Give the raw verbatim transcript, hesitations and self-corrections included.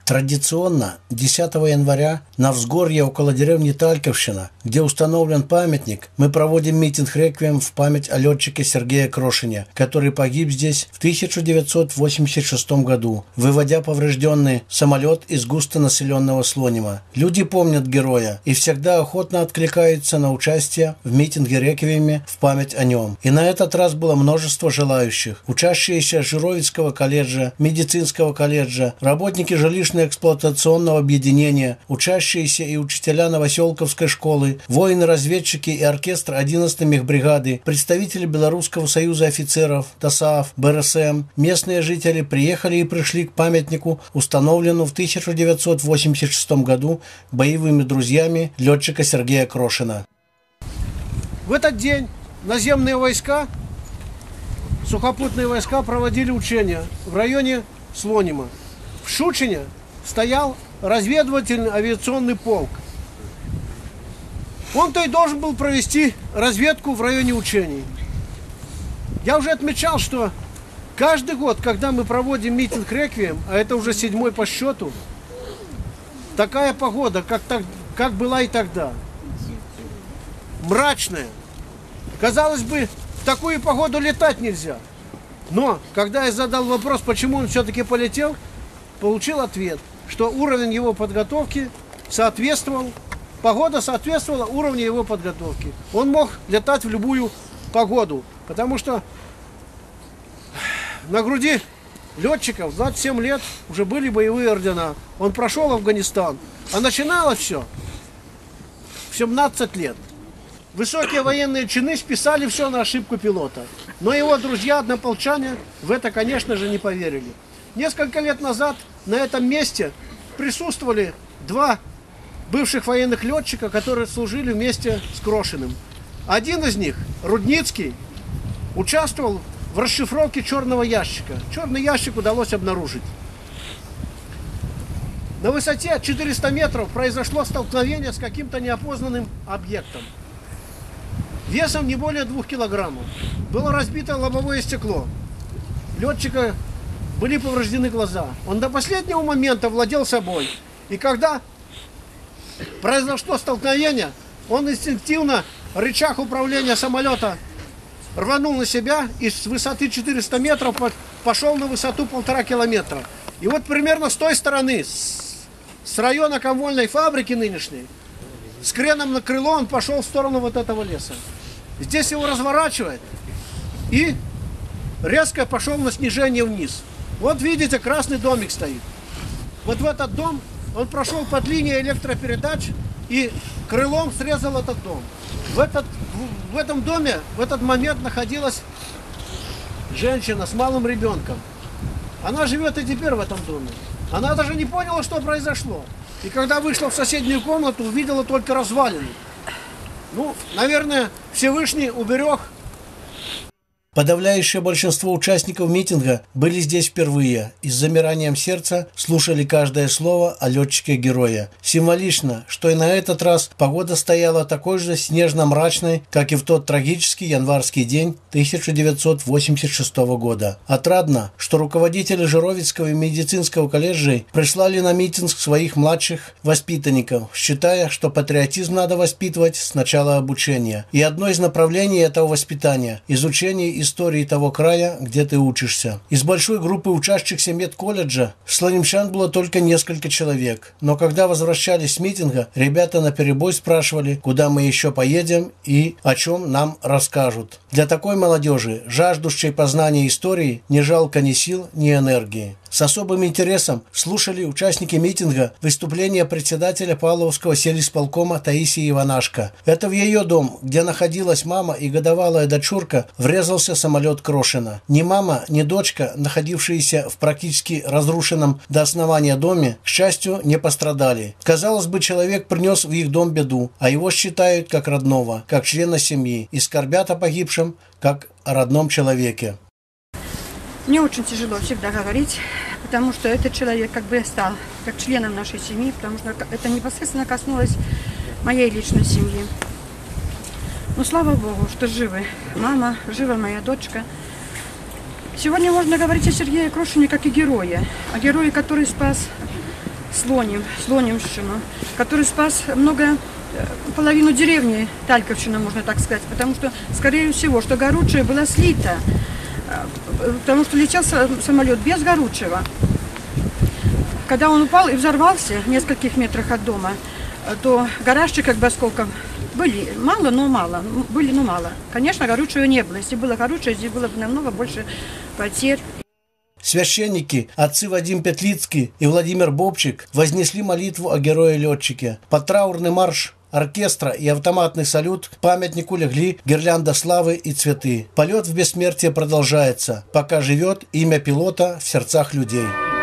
Традиционно десятого января на взгорье около деревни Тальковщина, где установлен памятник, мы проводим митинг-реквием в память о летчике Сергее Крошине, который погиб здесь в тысяча девятьсот восемьдесят шестом году, выводя поврежденный самолет из густонаселенного Слонима. Люди помнят героя и всегда охотно откликаются на участие в митинге-реквиеме в память о нем. И на этот раз было множество желающих. Учащиеся Жировицкого колледжа, медицинского колледжа, работники жилищных эксплуатационного объединения, учащиеся и учителя Новоселковской школы, воины-разведчики и оркестр одиннадцатой мехбригады, представители Белорусского союза офицеров, ТОСААФ, БРСМ, местные жители приехали и пришли к памятнику, установленному в тысяча девятьсот восемьдесят шестом году боевыми друзьями летчика Сергея Крошина. В этот день наземные войска, сухопутные войска проводили учения в районе Слонима. В Шучине стоял разведывательный авиационный полк. Он-то и должен был провести разведку в районе учений. Я уже отмечал, что каждый год, когда мы проводим митинг-реквием, а это уже седьмой по счету, такая погода, как, так, как была и тогда. Мрачная. Казалось бы, в такую погоду летать нельзя. Но, когда я задал вопрос, почему он все-таки полетел, получил ответ, что уровень его подготовки соответствовал, погода соответствовала уровню его подготовки. Он мог летать в любую погоду, потому что на груди летчиков в двадцать семь лет уже были боевые ордена. Он прошел Афганистан, а начиналось все в семнадцать лет. Высокие военные чины списали все на ошибку пилота. Но его друзья-однополчане в это, конечно же, не поверили. Несколько лет назад на этом месте присутствовали два бывших военных летчика, которые служили вместе с Крошиным. Один из них, Рудницкий, участвовал в расшифровке черного ящика. Черный ящик удалось обнаружить. На высоте четыреста метров произошло столкновение с каким-то неопознанным объектом. Весом не более двух килограммов. Было разбито лобовое стекло. Летчика были повреждены глаза. Он до последнего момента владел собой. И когда произошло столкновение, он инстинктивно рычаг управления самолета рванул на себя и с высоты четыреста метров пошел на высоту полтора километра. И вот примерно с той стороны, с района конвойной фабрики нынешней, с креном на крыло он пошел в сторону вот этого леса. Здесь его разворачивает и резко пошел на снижение вниз. Вот видите, красный домик стоит. Вот в этот дом он прошел под линией электропередач и крылом срезал этот дом. В, этот, в этом доме в этот момент находилась женщина с малым ребенком. Она живет и теперь в этом доме. Она даже не поняла, что произошло. И когда вышла в соседнюю комнату, увидела только развалины. Ну, наверное, Всевышний уберег. Подавляющее большинство участников митинга были здесь впервые и с замиранием сердца слушали каждое слово о летчике-герое. Символично, что и на этот раз погода стояла такой же снежно-мрачной, как и в тот трагический январский день тысяча девятьсот восемьдесят шестого года. Отрадно, что руководители Жировицкого и медицинского колледжей прислали на митинг своих младших воспитанников, считая, что патриотизм надо воспитывать с начала обучения. И одно из направлений этого воспитания – изучение истории того края, где ты учишься. Из большой группы учащихся медколледжа слонимчан было только несколько человек, но когда возвращались с митинга, ребята наперебой спрашивали, куда мы еще поедем и о чем нам расскажут. Для такой молодежи, жаждущей познания истории, не жалко ни сил, ни энергии. С особым интересом слушали участники митинга выступления председателя Павловского сельисполкома Таисии Иванашко. Это в ее дом, где находилась мама и годовалая дочурка, врезался самолет Крошина. Ни мама, ни дочка, находившиеся в практически разрушенном до основания доме, к счастью, не пострадали. Казалось бы, человек принес в их дом беду, а его считают как родного, как члена семьи, и скорбят о погибшем, как о родном человеке. Мне очень тяжело всегда говорить, потому что этот человек как бы стал как членом нашей семьи, потому что это непосредственно коснулось моей личной семьи. Но слава Богу, что живы мама, жива моя дочка. Сегодня можно говорить о Сергее Крошине как и герое, о герое, который спас Слоним, Слонимщину, который спас много, половину деревни Тальковщина, можно так сказать, потому что, скорее всего, что горючее было слито, потому что летел самолет без горючего. Когда он упал и взорвался в нескольких метрах от дома, то гаражчик как бы осколков были мало, но мало, были, но мало. Конечно, горючего не было. Если было горючее, здесь было бы намного больше потерь. Священники, отцы Вадим Петлицкий и Владимир Бобчик вознесли молитву о герое-летчике. Под траурный марш оркестра и автоматный салют к памятнику легли гирлянда славы и цветы. Полет в бессмертие продолжается, пока живет имя пилота в сердцах людей.